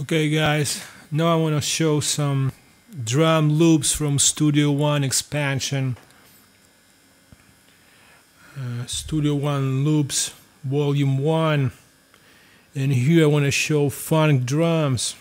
Okay guys, now I want to show some drum loops from Studio One expansion. Studio One loops Volume 1, and here I want to show funk drums.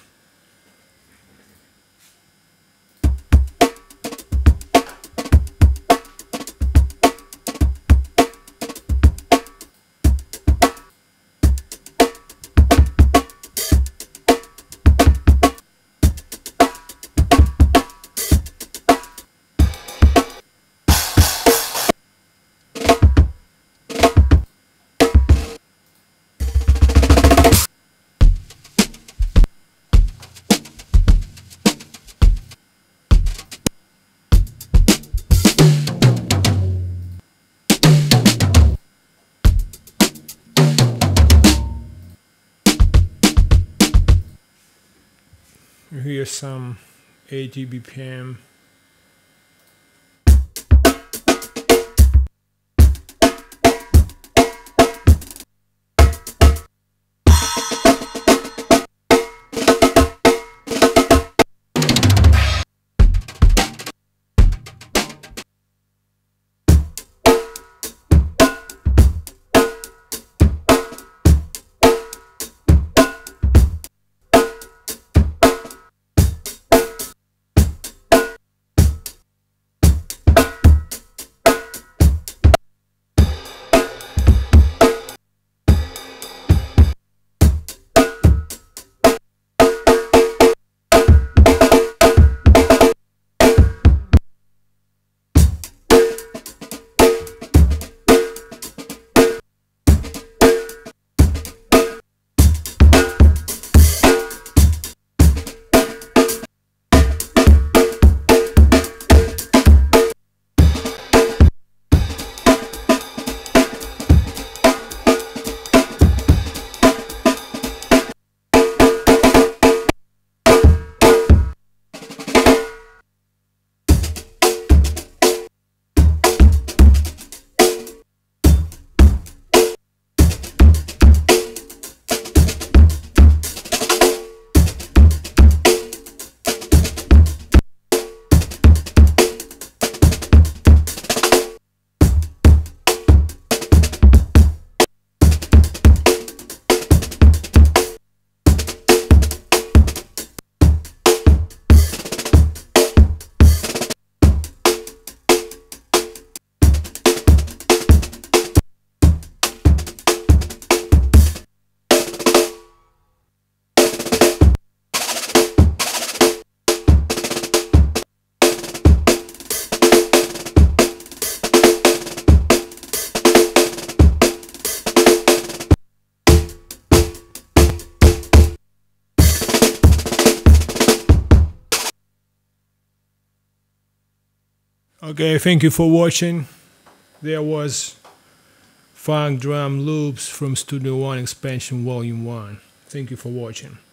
Here's some 80 BPM. Okay, thank you for watching. There was funk drum loops from Studio One expansion Volume 1. Thank you for watching.